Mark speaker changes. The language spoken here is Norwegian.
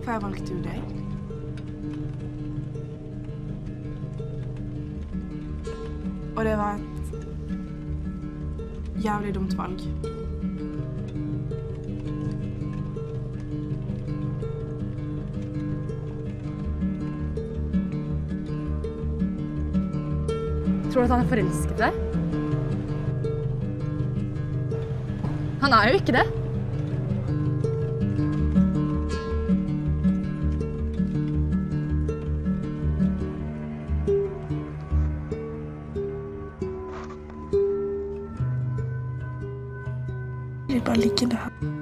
Speaker 1: hvorfor jeg valgte jo deg. Og det var et jævlig dumt valg.
Speaker 2: Tror du at han er forelsket i deg? Han er jo ikke det.
Speaker 1: Jeg vil bare ligge der.